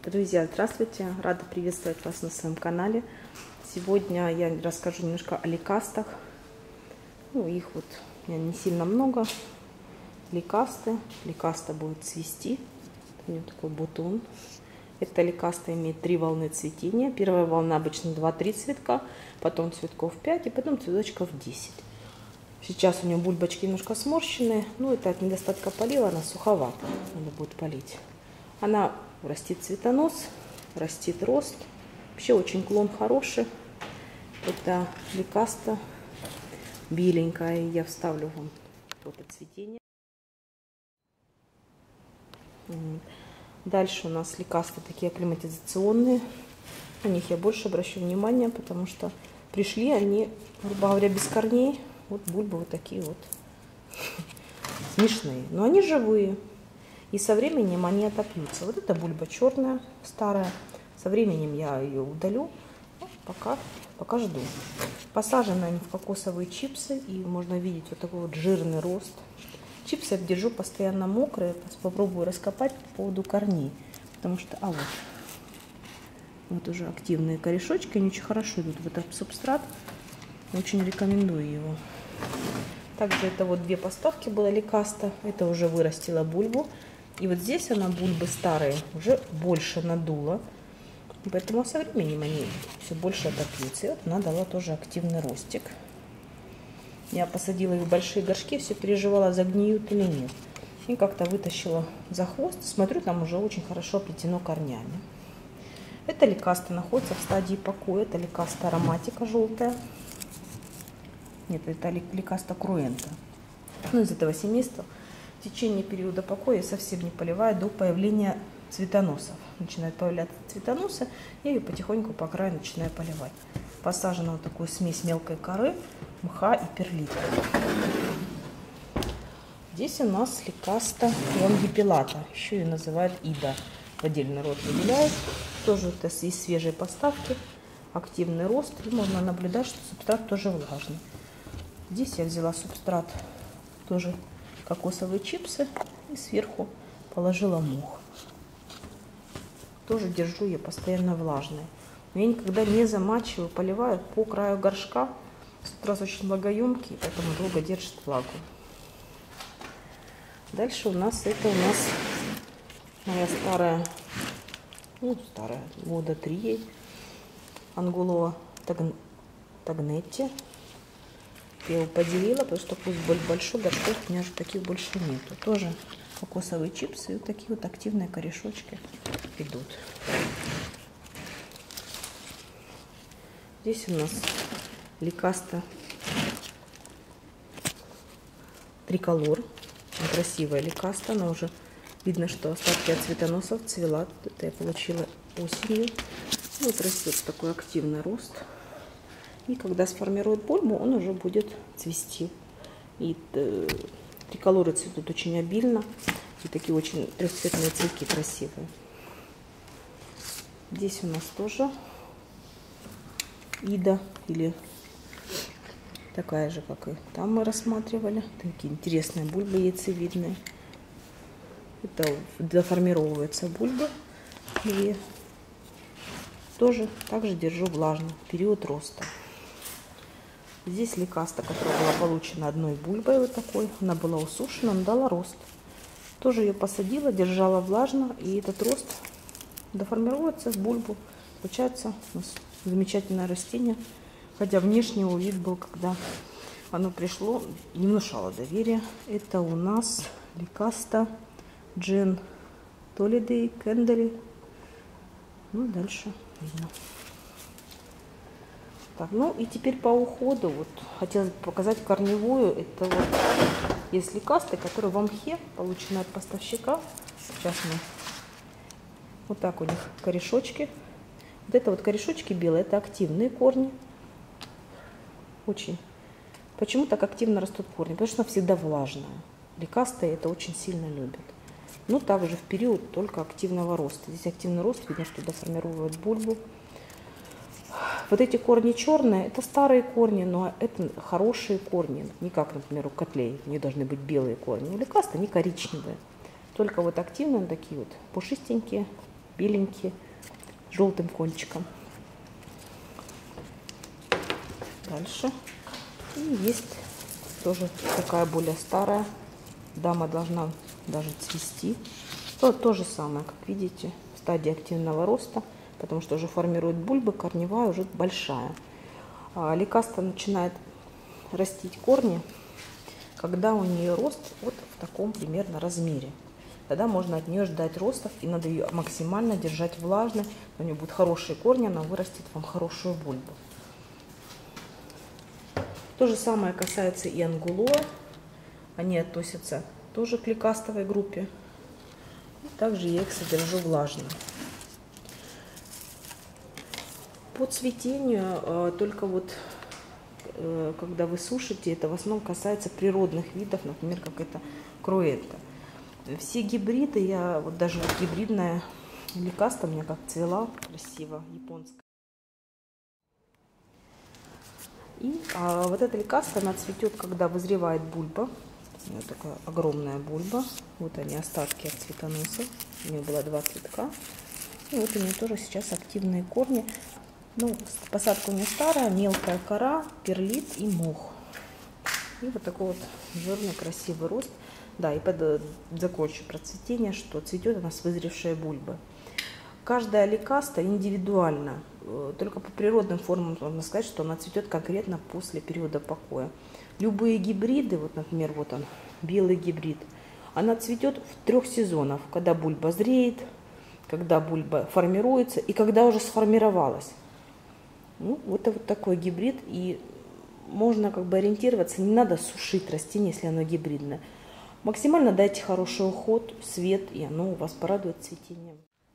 Друзья, здравствуйте! Рада приветствовать вас на своем канале. Сегодня я расскажу немножко о ликастах. Их вот у меня не сильно много. Ликасты. Ликаста будет цвести. У нее такой бутон. Эта ликаста имеет 3 волны цветения. Первая волна обычно 2-3 цветка, потом цветков 5 и потом цветочков 10. Сейчас у нее бульбочки немножко сморщенные. Это от недостатка полива, она суховата. Надо будет полить. Она растит цветонос, растит рост. Вообще очень клон хороший. Это ликаста беленькая. Я вставлю вам фото цветения. Дальше у нас ликасты такие акклиматизационные. На них я больше обращу внимание, потому что пришли они, грубо говоря, без корней. Вот бульбы вот такие вот смешные. Но они живые. И со временем они отопьются. Вот эта бульба черная, старая. Со временем я ее удалю. Пока жду. Посажены они в кокосовые чипсы. И можно видеть вот такой вот жирный рост. Чипсы я держу постоянно мокрые. Попробую раскопать по поводу корней. Потому что, вот уже активные корешочки. Они очень хорошо идут в этот субстрат. Очень рекомендую его. Также это вот 2 поставки было ликаста. Это уже вырастила бульбу. И вот здесь она бульбы старые уже больше надула. Поэтому со временем они все больше отопьются. И вот она дала тоже активный ростик. Я посадила их в большие горшки, все переживала, загниют или нет. И как-то вытащила за хвост. Смотрю, там уже очень хорошо оплетено корнями. Эта ликаста находится в стадии покоя. Это ликаста ароматика желтая. Нет, это ликаста круэнта. Из этого семейства в течение периода покоя я совсем не поливаю до появления цветоносов. Начинают появляться цветоносы, я ее потихоньку по краю начинаю поливать. Посажена вот такую смесь мелкой коры, мха и перлита. Здесь у нас ликаста лонгипилата, еще ее называют ида. В отдельный род выделяют. Тоже это из свежей поставки, активный рост. И можно наблюдать, что субстрат тоже влажный. Здесь я взяла субстрат тоже кокосовые чипсы и сверху положила мох. Тоже держу ее постоянно влажной. Но я никогда не замачиваю, поливаю по краю горшка. Субстрат очень влагоемкий, поэтому долго держит влагу. Дальше у нас моя старая, года 3 ей, Ангулова Тагнетти. Я его поделила, потому что пусть большой горшок, у меня же таких больше нету. Тоже кокосовые чипсы и вот такие вот активные корешочки идут. Здесь у нас ликаста триколор. Очень красивая ликаста. Она уже видно, что остатки от цветоносов цвела. Это я получила осенью. Вот растет такой активный рост. И когда сформирует бульбу, он уже будет цвести. И триколоры цветут очень обильно. И такие очень трехцветные цветки красивые. Здесь у нас тоже ида, или такая же, как и там мы рассматривали. Такие интересные бульбы яйцевидные. Это доформировываются бульбы. И тоже также держу влажно в период роста. Здесь ликаста, которая была получена одной бульбой вот такой. Она была усушена, но дала рост. Тоже ее посадила, держала влажно. И этот рост доформируется в бульбу. Получается у нас замечательное растение. Хотя внешний его вид был, когда оно пришло, не внушало доверия. Это у нас ликаста Джен Толидей Кендали. Дальше видно. Так, и теперь по уходу. Вот хотелось бы показать корневую. Это вот есть ликасты, которые в мхе получены от поставщика. Сейчас мы вот так у них корешочки. Вот это вот корешочки белые, это активные корни. Очень. Почему так активно растут корни? Потому что она всегда влажная. Ликасты это очень сильно любят. Также в период только активного роста. Здесь активный рост, видно, что доформирует бульбу. Вот эти корни черные, это старые корни, но это хорошие корни. Не как, например, у котлей, у них должны быть белые корни. У ликаст они коричневые. Только вот активные такие вот пушистенькие, беленькие, желтым кончиком. Дальше. И есть тоже такая более старая. Дама должна даже цвести. То же самое, как видите, в стадии активного роста, потому что уже формирует бульбы, корневая уже большая. Ликаста начинает растить корни, когда у нее рост вот в таком примерно размере. Тогда можно от нее ждать ростов, и надо ее максимально держать влажной. У нее будут хорошие корни, она вырастет вам хорошую бульбу. То же самое касается и ангулоа. Они относятся тоже к ликастовой группе. И также я их содержу влажно. По цветению только вот когда вы сушите, это в основном касается природных видов, например, как это круэтта. Все гибриды, вот даже вот гибридная ликаста у меня как цвела красиво, японская. И вот эта ликаста, она цветет, когда вызревает бульба. У нее такая огромная бульба. Вот они, остатки от цветоносов. У нее было 2 цветка. И вот у нее тоже сейчас активные корни. Ну, посадка у нее старая, мелкая кора, перлит и мох. И вот такой вот жирный, красивый рост. Да, и закончу про цветение, что цветет она с вызревшей бульбы. Каждая ликаста индивидуальна. Только по природным формам можно сказать, что она цветет конкретно после периода покоя. Любые гибриды, вот, например, вот он, белый гибрид, она цветет в 3 сезонах, когда бульба зреет, когда бульба формируется и когда уже сформировалась. Ну, вот это вот такой гибрид, и можно как бы ориентироваться, не надо сушить растение, если оно гибридное. Максимально дайте хороший уход, свет, и оно у вас порадует цветением.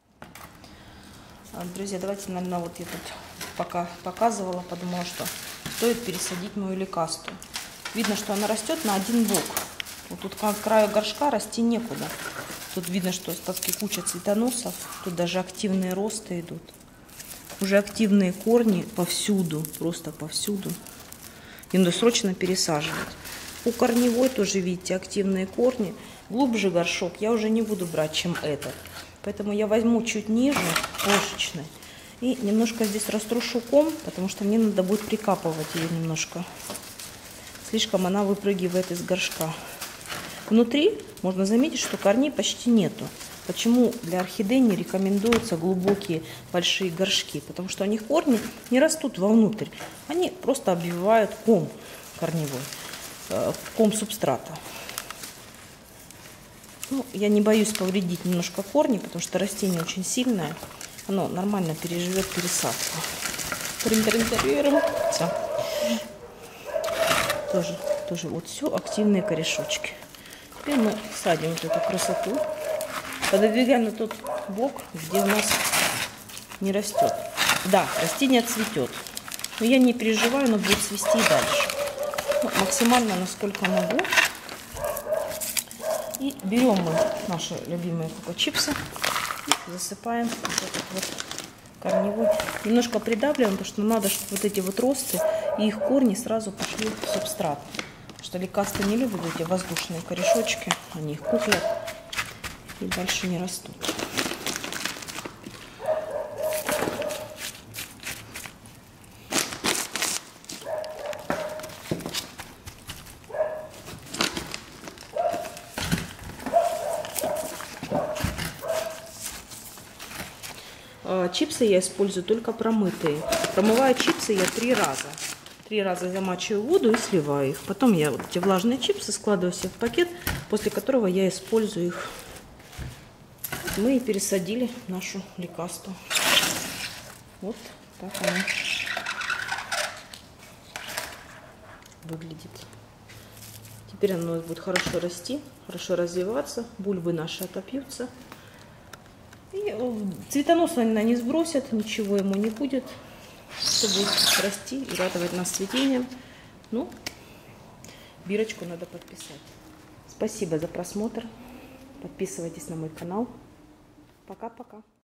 Друзья, давайте, наверное, вот я тут пока показывала, подумала, что стоит пересадить мою ликасту. Видно, что она растет на один бок. Вот тут к краю горшка расти некуда. Тут видно, что остатки куча цветоносов. Тут даже активные росты идут. Уже активные корни повсюду, просто повсюду. Им надо срочно пересаживать. У корневой тоже, видите, активные корни. Глубже горшок я уже не буду брать, чем этот. Поэтому я возьму чуть ниже, крошечной, и немножко здесь раструшу ком, потому что мне надо будет прикапывать ее немножко. Слишком она выпрыгивает из горшка. Внутри можно заметить, что корней почти нету. Почему для орхидей не рекомендуются глубокие большие горшки? Потому что у них корни не растут вовнутрь. Они просто обвивают ком корневой, ком субстрата. Ну, я не боюсь повредить немножко корни, потому что растение очень сильное. Оно нормально переживет пересадку. Все. Тоже вот все активные корешочки. Теперь мы садим вот эту красоту. Пододвигаем на тот бок, где у нас не растет. Да, растение цветет. Но я не переживаю, оно будет цвести и дальше. Ну, максимально, насколько могу. И берем мы наши любимые коко-чипсы и засыпаем вот этот вот корневой. Немножко придавливаем, потому что надо, чтобы вот эти вот росты и их корни сразу пошли в субстрат. Потому что ликасты не любят эти воздушные корешочки, они их куплят и дальше не растут. Чипсы я использую только промытые. Промываю чипсы я 3 раза. 3 раза замачиваю воду и сливаю их. Потом я вот эти влажные чипсы складываю все в пакет, после которого я использую их. Вот мы и пересадили нашу ликасту. Вот так она выглядит. Теперь она у нас будет хорошо расти, хорошо развиваться. Бульбы наши отопьются. И цветонос она не сбросит, ничего ему не будет. Все будет расти и радовать нас цветением. Ну, бирочку надо подписать. Спасибо за просмотр. Подписывайтесь на мой канал. Пока-пока.